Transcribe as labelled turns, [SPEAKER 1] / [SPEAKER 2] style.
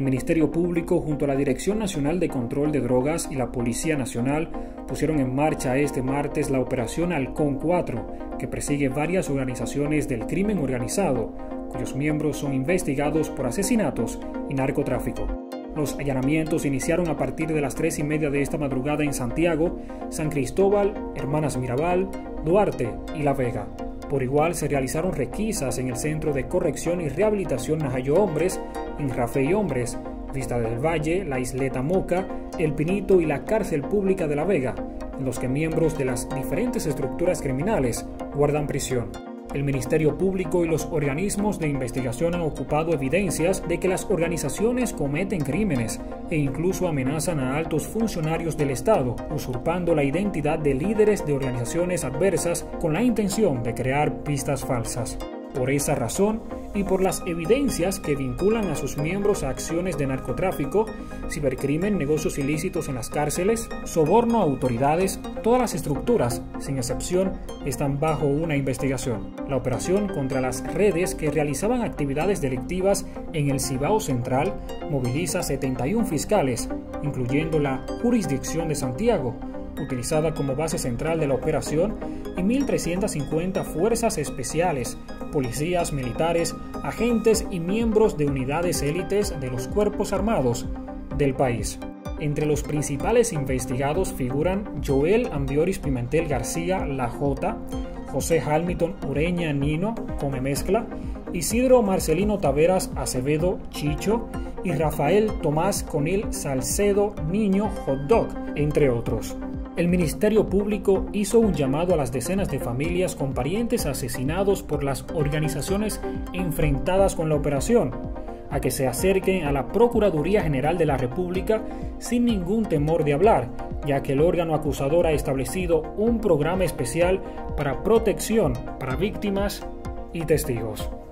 [SPEAKER 1] El Ministerio Público, junto a la Dirección Nacional de Control de Drogas y la Policía Nacional, pusieron en marcha este martes la Operación Halcón 4, que persigue varias organizaciones del crimen organizado, cuyos miembros son investigados por asesinatos y narcotráfico. Los allanamientos iniciaron a partir de las 3:30 de esta madrugada en Santiago, San Cristóbal, Hermanas Mirabal, Duarte y La Vega. Por igual se realizaron requisas en el Centro de Corrección y Rehabilitación Najayo Hombres, Inrafey Hombres, Vista del Valle, la Isleta Moca, El Pinito y la Cárcel Pública de La Vega, en los que miembros de las diferentes estructuras criminales guardan prisión. El Ministerio Público y los organismos de investigación han ocupado evidencias de que las organizaciones cometen crímenes e incluso amenazan a altos funcionarios del Estado, usurpando la identidad de líderes de organizaciones adversas con la intención de crear pistas falsas. Por esa razón, y por las evidencias que vinculan a sus miembros a acciones de narcotráfico, cibercrimen, negocios ilícitos en las cárceles, soborno a autoridades, todas las estructuras, sin excepción, están bajo una investigación. La operación contra las redes que realizaban actividades delictivas en el Cibao Central moviliza 71 fiscales, incluyendo la jurisdicción de Santiago, utilizada como base central de la operación, y 1.350 fuerzas especiales, policías, militares, agentes y miembros de unidades élites de los cuerpos armados del país. Entre los principales investigados figuran Joel Ambioris Pimentel García, La Jota, José Hamilton Ureña Nino, Come Mezcla, Isidro Marcelino Taveras Acevedo, Chicho, y Rafael Tomás Conil Salcedo Niño, Hot Dog, entre otros. El Ministerio Público hizo un llamado a las decenas de familias con parientes asesinados por las organizaciones enfrentadas con la operación, a que se acerquen a la Procuraduría General de la República sin ningún temor de hablar, ya que el órgano acusador ha establecido un programa especial para protección para víctimas y testigos.